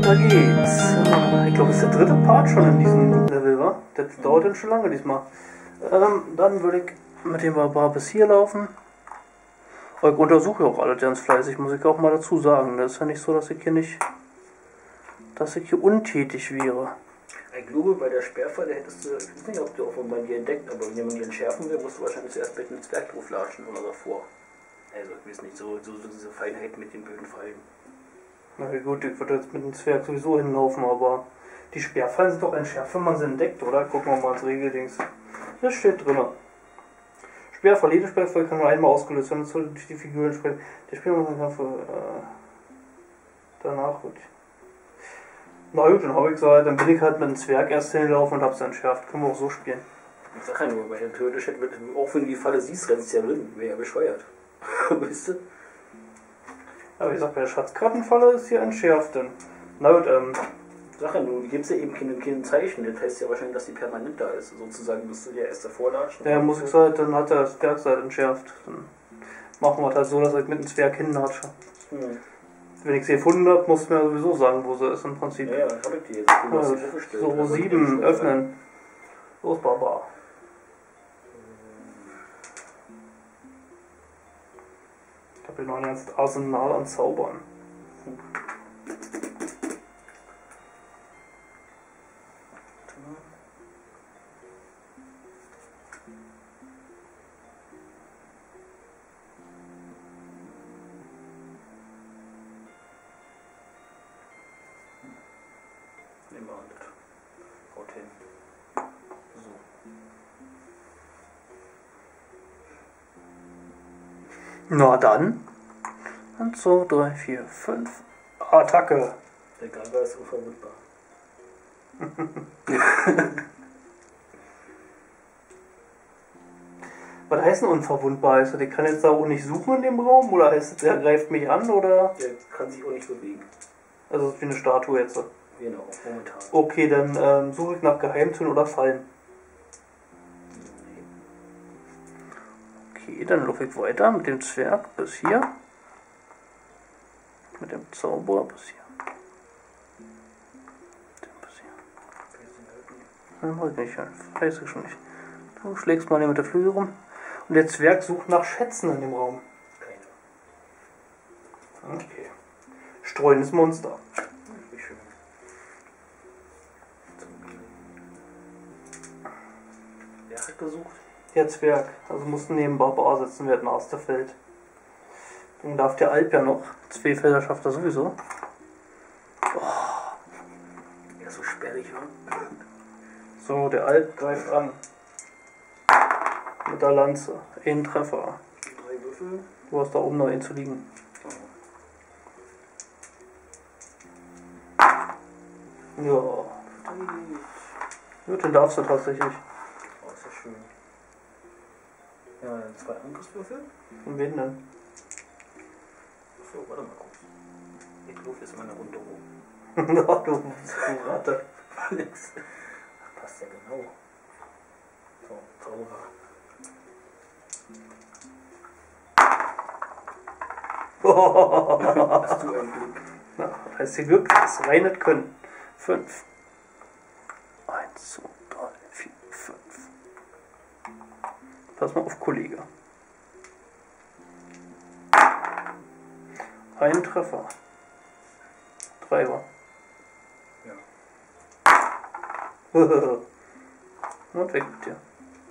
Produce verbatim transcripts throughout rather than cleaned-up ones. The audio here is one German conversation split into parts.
weiter geht's. Ich glaube, es ist der dritte Part schon in diesem Level, wa? Das dauert dann schon lange diesmal. Ähm, dann würde ich mit dem Barbar bis hier laufen. Aber ich untersuche auch alles ganz fleißig, muss ich auch mal dazu sagen. Das ist ja nicht so, dass ich hier nicht, dass ich hier untätig wäre. Ich glaube, bei der Sperrfalle hättest du, ich weiß nicht, ob du auch bei dir entdeckt, aber wenn man die entschärfen will, musst du wahrscheinlich zuerst mit dem Zwerg drauflatschen oder davor. Also, ich weiß nicht, so, so, so diese Feinheit mit den blöden Fallen. Na gut, ich würde jetzt mit dem Zwerg sowieso hinlaufen, aber die Sperrfallen sind doch entschärft, wenn man sie entdeckt, oder? Gucken wir mal ins Regeldings. Das steht drin. Sperrfall, jede Sperrfall kann nur einmal ausgelöst werden, das durch die Figur entsprechend. Der Spieler muss dann für, äh, danach gut. Na gut, dann habe ich gesagt, dann bin ich halt mit dem Zwerg erst hingelaufen und hab's entschärft. Können wir auch so spielen. Ich sag ja nur, bei der theoretisch hätte, auch wenn du die Falle siehst, rennst du ja drin. Wäre ja bescheuert. Weißt du? Aber wie gesagt, bei der Schatzkartenfalle ist hier entschärft. Denn. Na gut, ähm. Sag ja nur, die gibt's ja eben kein, kein Zeichen. Das heißt ja wahrscheinlich, dass die permanent da ist. Sozusagen musst du ja erst davor latschen. Ja, muss ich sagen, dann hat der Zwerg halt entschärft. Dann machen wir halt so, dass ich mit dem Zwerg hinlatsche. Hm. Wenn ich sie gefunden habe, musst du mir sowieso sagen, wo sie ist im Prinzip. Ja, ja, hab ich die jetzt. Du hast sie aufgestellt. So, sieben öffnen. Los, Barbar. Ich habe hier noch ein ganzes Arsenal an Zaubern. Nehmen wir das. Haut hin. So. Na dann. eins, zwei, drei, vier, fünf. Attacke. Der Gaga ist unverwundbar. Was heißt denn unverwundbar? Heißt das, ich kann jetzt da auch nicht suchen in dem Raum? Oder heißt das, der greift mich an? Oder? Der kann sich auch nicht bewegen. Also ist wie eine Statue jetzt. Genau, momentan. Okay, dann ähm, suche ich nach Geheimtüren oder Fallen. Okay, dann laufe ich weiter mit dem Zwerg bis hier. Mit dem Zauberer bis hier. Mit dem bis hier. Nein, wollte ich nicht. Weiß ich schon nicht. Du schlägst mal hier mit der Flügel rum. Und der Zwerg sucht nach Schätzen in dem Raum. Keine. Okay. Streuendes Monster. Wie schön. Wer hat gesucht? Der Zwerg. Also mussten neben Barbar sitzen, wir hatten Asterfeld. Dann darf der Alp ja noch. Zwei Felder schafft er sowieso. Oh. Ja, so sperrig, wa? So, der Alp greift an. Mit der Lanze. Ein Treffer. Drei Würfel. Du hast da oben noch einen zu liegen. Ja. Gut, den darfst du tatsächlich. Oh, ist ja schön. Ja, dann zwei Angriffswürfel. Und wen denn? So, warte mal kurz. Ich laufe jetzt mal eine Runde rum. Na, du, du Ratte. Passt ja genau. So, Zauberer. Hast du ein Glück? Na, heißt hier Glück, das rein nicht können. Fünf. Eins, zwei, drei, vier, fünf. Pass mal auf, Kollege. Ein Treffer. Drei war. Ja. Und weg mit dir.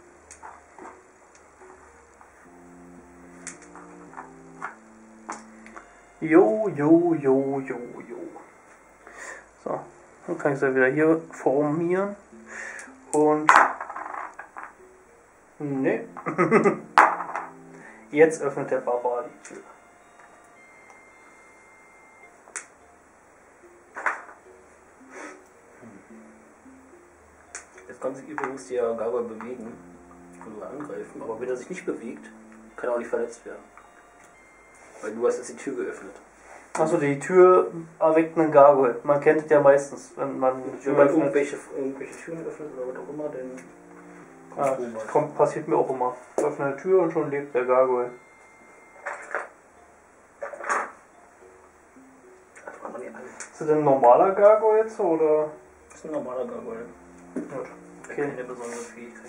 Jo, jo, jo, jo, jo. So, dann kann ich es ja wieder hier formieren. Und... Ne. Jetzt öffnet der Barbar die Tür. Jetzt kann sich übrigens der Gaga bewegen oder angreifen, aber wenn er sich nicht bewegt, kann er auch nicht verletzt werden. Weil du hast jetzt die Tür geöffnet. Achso, die Tür erweckt einen Gargoyle. Man kennt es ja meistens, wenn man die Tür Wenn man öffnet. irgendwelche, irgendwelche Türen öffnet oder was auch immer, dann Ja, kommt, passiert mir auch immer. Ich öffne eine Tür und schon lebt der Gargoyle. Das war noch nicht alle. Ist das denn ein normaler Gargoyle jetzt oder? Das ist ein normaler Gargoyle. Gut. Okay. Keine besondere Fähigkeit.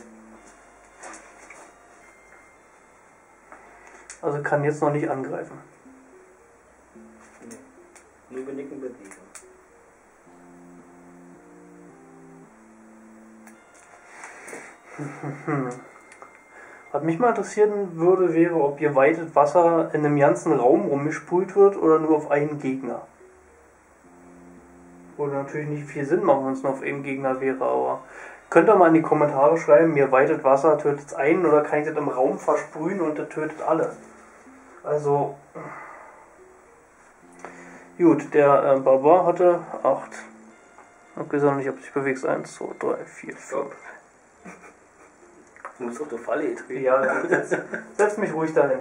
Also kann jetzt noch nicht angreifen. Nee. Nur übernicken bewegen. Was mich mal interessieren würde, wäre, ob geweitet Wasser in einem ganzen Raum rumgesprüht wird oder nur auf einen Gegner. Würde natürlich nicht viel Sinn machen, wenn es nur auf einen Gegner wäre, aber könnt ihr mal in die Kommentare schreiben, mir weitet Wasser, tötet einen oder kann ich das im Raum versprühen und das tötet alle. Also, gut, der äh, Barbar hatte acht. Ich weiß auch nicht, ob du dich bewegst. eins, zwei, drei, vier, fünf. Du musst auf die Falle treten. Ja, setz, setz mich ruhig dahin.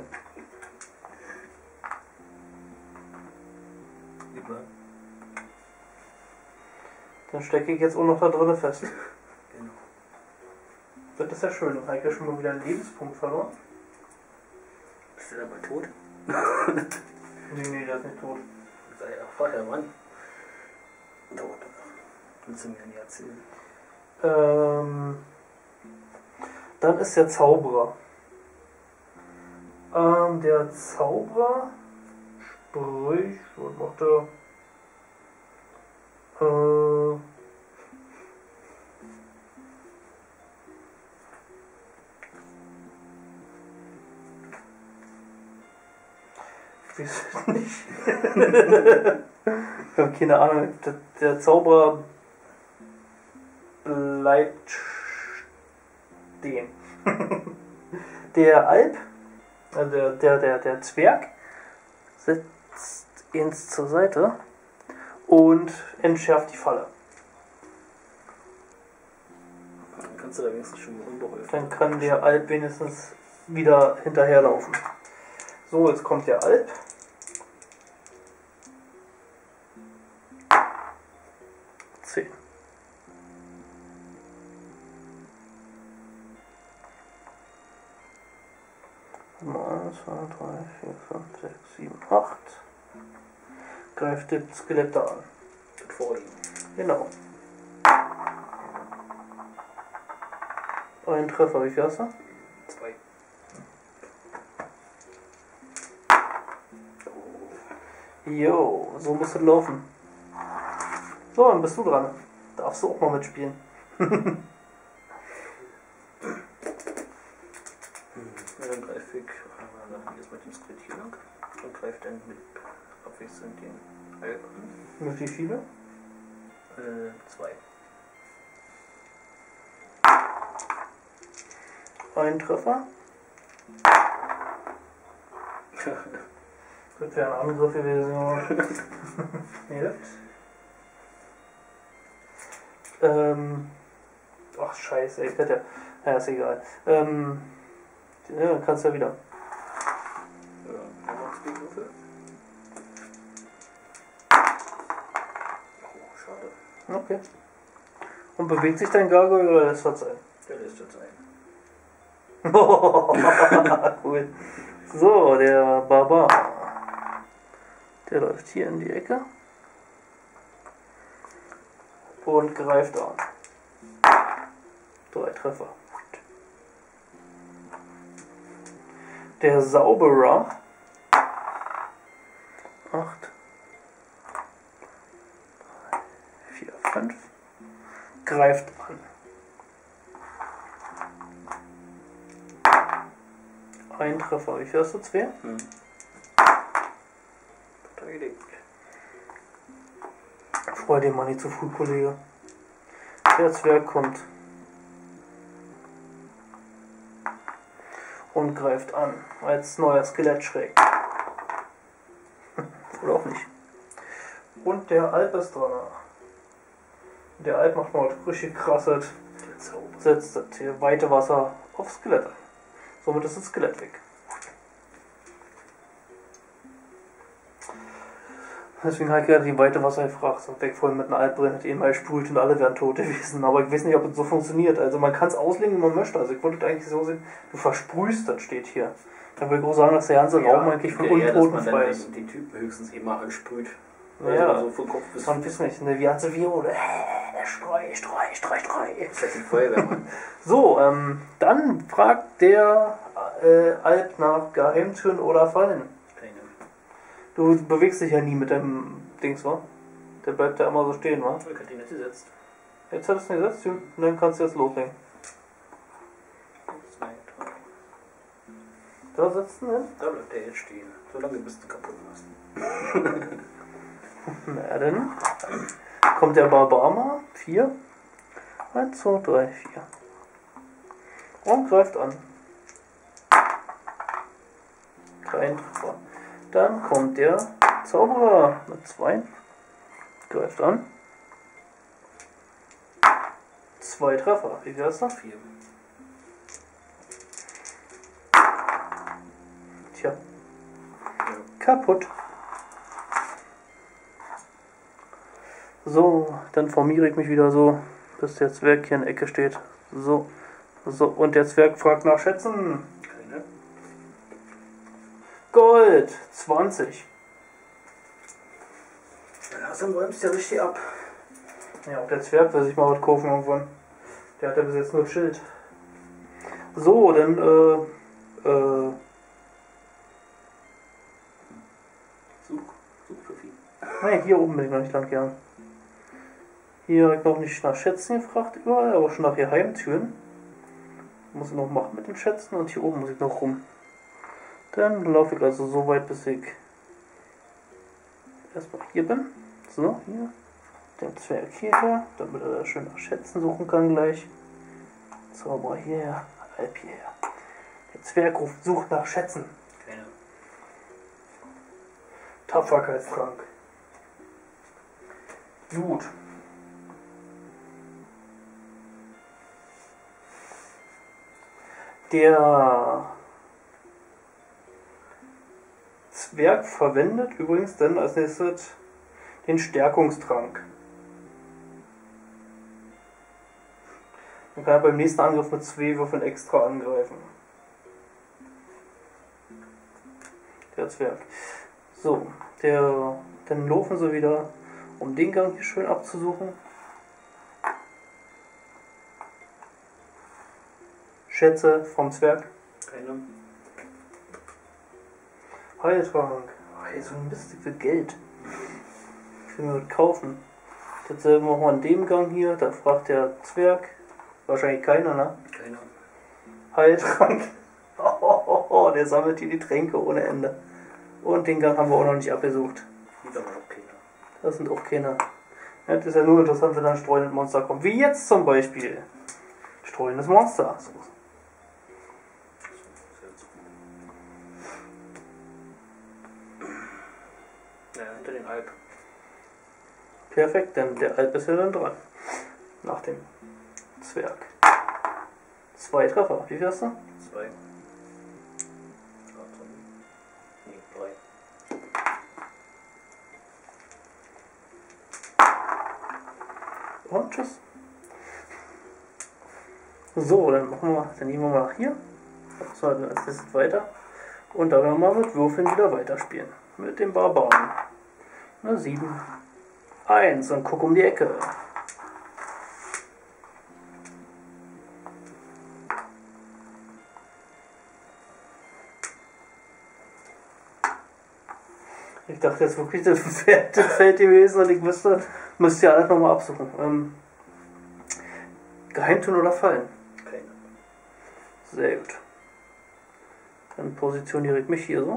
Über. Dann stecke ich jetzt auch noch da drinnen fest. Genau. Das ist ja schön. Dann habe ich ja schon mal wieder einen Lebenspunkt verloren. Bist du dabei tot? Nee, nee, der ist nicht tot. Sei ja vorher, Mann. Tot. Willst du mir nicht erzählen? Ähm, dann ist der Zauberer. Ähm, der Zauberer, sprich, was macht er? Äh, ich weiß nicht. Ich habe keine Ahnung. Der, der Zauberer bleibt stehen. Der Alp, also der, der, der, der Zwerg, setzt ins zur Seite und entschärft die Falle. Dann kannst du da wenigstens schon mal unbeholfen. Dann kann der Alp wenigstens wieder hinterherlaufen. So, jetzt kommt der Alp. zehn. eins, zwei, drei, vier, fünf, sechs, sieben, acht. Greift das Skelett da an. Das vor ihm. Genau. Ein Treffer, wie viel hast du? Zwei. Jo, so muss es laufen. So, dann bist du dran. Darfst du auch mal mitspielen. Ja, dann greife ich äh, jetzt mit dem Skelett hier lang und greife dann mit abwechselnd den Alp an. Mit wie viele? Äh, zwei. Ein Treffer. Das wäre ein Angriff gewesen. Hilft. Ähm. Ach, scheiße, ich hätte. Ja, ist egal. Ähm. Ja, dann kannst du ja wieder. Ja, nochmal zwei Würfel. Oh, schade. Okay. Und bewegt sich dein Gargoyle oder lässt das sein? Der lässt das sein. Cool. So, der Barbar. Der läuft hier in die Ecke. Und greift an. Drei Treffer. Der Zauberer. Acht. Vier, fünf. Greift an. Ein Treffer. Wie viel hast du? Zwei? Hm. Verteidigt. Freu dir mal nicht zu früh, Kollege. Der Zwerg kommt. Und greift an. Als neuer Skelett schräg. Oder auch nicht. Und der Alp ist dran. Der Alp macht mal richtig krasses. Setzt das hier weite Wasser aufs Skelett ein. Somit ist das Skelett weg. Deswegen habe ich gerade die weite Wasser gefragt. Und weg vorhin mit einem Altbrenn hat eh mal gesprüht und alle wären tot gewesen. Aber ich weiß nicht, ob es so funktioniert. Also man kann es auslegen, wie man möchte. Also ich wollte es eigentlich so sehen, du versprühst, das steht hier. Dann würde ich auch sagen, dass der ganze Raum eigentlich von ja, Untoten dass man frei dann ist. den, den Typen höchstens immer ansprüht. Naja, also vom Kopf bis so ein bisschen nicht. Eine ganze Viole. Äh, Streu, Streu, Streu, Streu. Das ist ein Feuerwehrmann. So, ähm, dann fragt der äh, Alp nach Geheimtüren oder Fallen. Keine. Du bewegst dich ja nie mit dem Dings, wa? Der bleibt ja immer so stehen, wa? Ich hab den nicht gesetzt. Jetzt hat es ihn gesetzt und dann kannst du jetzt loslegen. Zwei, drei. Da sitzt du hin. Da bleibt der jetzt stehen. So lange bis du kaputt machst. Na dann kommt der Barbarma. Vier. Eins, zwei, drei, vier. Und greift an. Kein Treffer. Dann kommt der Zauberer mit zwei. Greift an. Zwei Treffer. Wie viel hast du? Vier. Tja. Ja. Kaputt. So, dann formiere ich mich wieder so, bis der Zwerg hier in der Ecke steht. So. So, und der Zwerg fragt nach Schätzen. Keine. Gold. zwanzig. Langsam räumst du ja richtig ab. Ja, auch der Zwerg will sich mal was kaufen irgendwann. Der hat ja bis jetzt nur Schild. So, dann, äh, äh, Such. Such für viel. nein, hier oben bin ich noch nicht lang gegangen. Hier habe ich noch nicht nach Schätzen gefragt überall, aber schon nach Geheimtüren. Muss ich noch machen mit den Schätzen und hier oben muss ich noch rum. Dann laufe ich also so weit, bis ich erstmal hier bin. So, hier. Den Zwerg hierher, damit er da schön nach Schätzen suchen kann gleich. Zauberer hierher, Alp hierher. Der Zwerg ruft, sucht nach Schätzen. Keine. Tapferkeitstrank. Gut. Der Zwerg verwendet übrigens dann als nächstes den Stärkungstrank. Dann kann er beim nächsten Angriff mit zwei Würfeln extra angreifen. Der Zwerg. So, der, dann laufen sie wieder, um den Gang hier schön abzusuchen. Schätze vom Zwerg. Keine. Heiltrank. Oh, ey, so ein Mist für Geld. Ich will mir das kaufen. Dasselbe machen wir an dem Gang hier. Da fragt der Zwerg. Wahrscheinlich keiner, ne? Keine. Heiltrank. Oh, oh, oh, der sammelt hier die Tränke ohne Ende. Und den Gang haben wir auch noch nicht abgesucht. Wieder mal auch keine. Das sind auch keine. Ja, das ist ja nur interessant, wenn da ein streuendes Monster kommt. Wie jetzt zum Beispiel. Streuendes Monster. So. Ja, hinter den Alp. Perfekt, denn der Alp ist ja dann dran. Nach dem Zwerg. Zwei Treffer. Wie viel hast du? Zwei. Nee, drei. Und tschüss. So, dann machen wir, dann gehen wir mal nach hier. So, dann als nächstes weiter. Und da werden wir mit Würfeln wieder weiterspielen. Mit dem Barbaren. Eine sieben. eins und guck um die Ecke. Ich dachte jetzt wirklich, das wäre das Feld gewesen und ich müsste, müsste ja alles nochmal absuchen. Ähm, Geheimtun oder Fallen? Keine. Sehr gut. Dann positioniere ich mich hier so.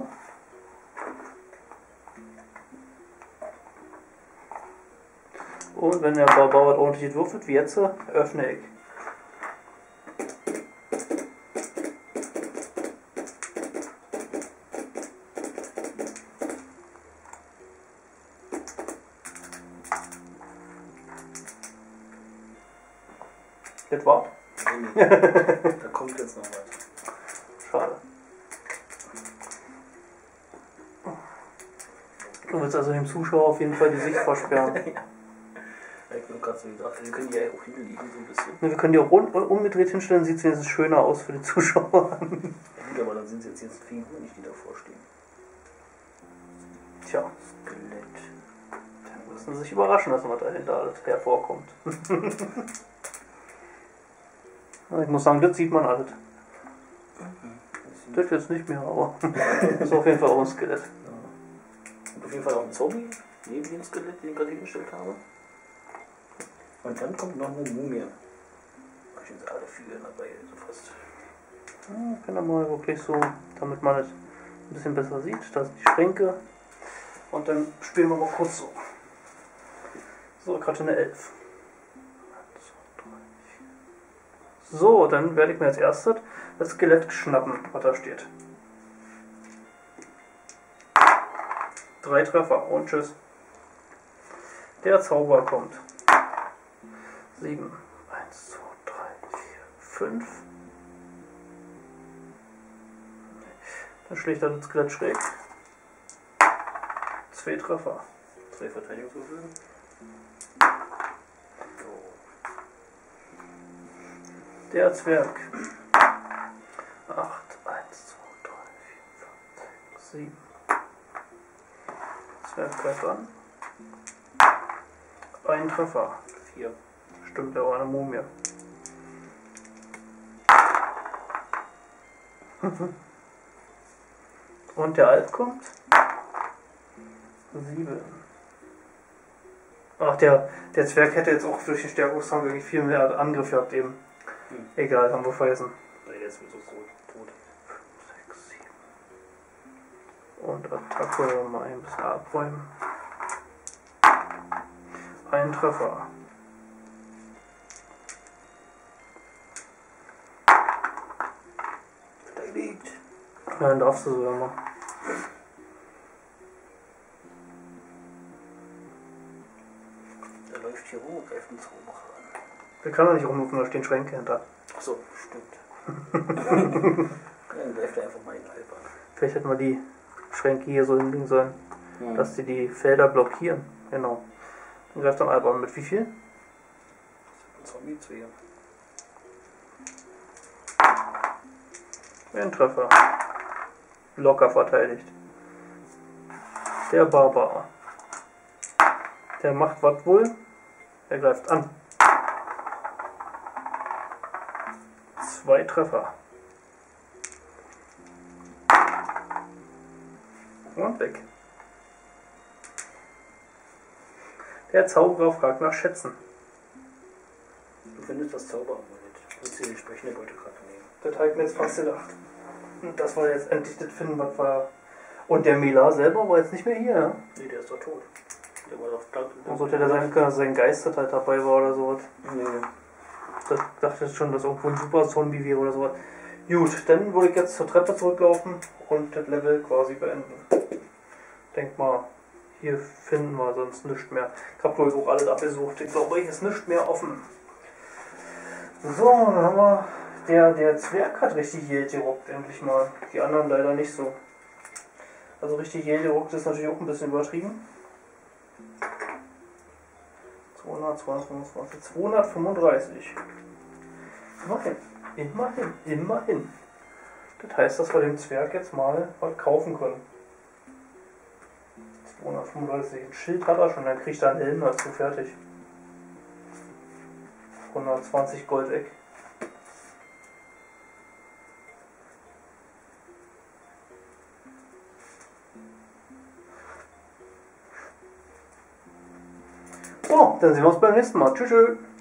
Und wenn der Barbar ordentlich würfelt, wie jetzt, öffne ich. Das war? Nee, nee. Da kommt jetzt noch was. Schade. Du willst also dem Zuschauer auf jeden Fall die Sicht versperren. Ich bin gerade so gedacht, wir können die ja auch hinlegen, so ein bisschen. Ne, wir können die auch rund, umgedreht hinstellen, sieht es wenigstens schöner aus für die Zuschauer. Ja gut, aber dann sind es jetzt, jetzt Figuren nicht, die davor stehen. Tja. Skelett. Lassen Sie sich überraschen, dass was dahinter alles hervorkommt. Ich muss sagen, das sieht man alles. Das jetzt nicht mehr, aber das ist auf jeden Fall auch ein Skelett. Ja. Und auf jeden Fall auch ein Zombie, neben dem Skelett, den ich gerade hingestellt habe. Und dann kommt noch eine Mumie. Da sind alle vier dabei, so fast. Ja, ich kann da mal wirklich so, damit man es ein bisschen besser sieht. Da sind die Schränke. Und dann spielen wir mal kurz so. So, gerade eine elf. So, dann werde ich mir als erstes das Skelett schnappen, was da steht. Drei Treffer und tschüss. Der Zauberer kommt. Sieben. Eins, zwei, drei, vier, fünf. Dann schlägt er das Skelett schräg. Zwei Treffer. Zwei Verteidigungswürfel. Der Zwerg. acht, eins, zwei, drei, vier, fünf, sechs, sieben. Zwerg greift an. Ein Treffer. vier. Stimmt, der war eine Mumie. Und der Alp kommt. sieben. Ach, der, der Zwerg hätte jetzt auch durch den Stärkungstrank irgendwie viel mehr Angriff gehabt eben. Hm. Egal, haben wir vergessen. Nee, der ist mir so tot. fünf, sechs, sieben. Und Attacke mal ein bisschen abräumen. Ein Treffer. Verteidigt. Ja, dann darfst du sogar mal. Der läuft hier rum und greift den Zauberer an. Der kann doch nicht rumlaufen, da stehen Schränke hinter. Achso, stimmt. Dann greift er einfach mal in den Alp an. Vielleicht hätten wir die Schränke hier so hinlegen sollen, hm. dass sie die Felder blockieren. Genau. Dann greift er Alp an. Mit wie viel? Ein Zombie, zwei. Ein Treffer. Locker verteidigt. Der Barbar. Der macht was wohl? Er greift an. Zwei Treffer. Und weg. Der Zauberer fragt nach Schätzen. Du findest das Zauberermulett. Du willst die entsprechende Beutekarte nehmen. Das habe ich mir jetzt fast gedacht. Dass wir jetzt endlich das finden, was wir... Und der Mila selber war jetzt nicht mehr hier, ja? Nee, der ist doch tot. Der war doch da. Und sollte der sein können, dass sein Geist halt dabei war oder sowas. Nee. Ich dachte jetzt schon, dass irgendwo ein Super-Zombie wäre oder sowas. Gut, dann würde ich jetzt zur Treppe zurücklaufen und das Level quasi beenden. Denk mal, hier finden wir sonst nichts mehr. Ich habe glaube ich auch alles abgesucht. Ich glaube, hier ist nichts mehr offen. So, dann haben wir... Der, der Zwerg hat richtig Geld gerockt, endlich mal. Die anderen leider nicht so. Also richtig Geld gerockt ist natürlich auch ein bisschen übertrieben. zweihundert, zweihundertfünfundzwanzig, zweihundertfünfunddreißig. Immerhin, immerhin, immerhin. Das heißt, dass wir dem Zwerg jetzt mal was kaufen können. zweihundertfünfunddreißig. Ein Schild hat er schon, dann kriegt er einen Helm dazu, fertig. hundertzwanzig Gold weg. So, dann sehen wir uns beim nächsten Mal. Tschüss. Tschüss.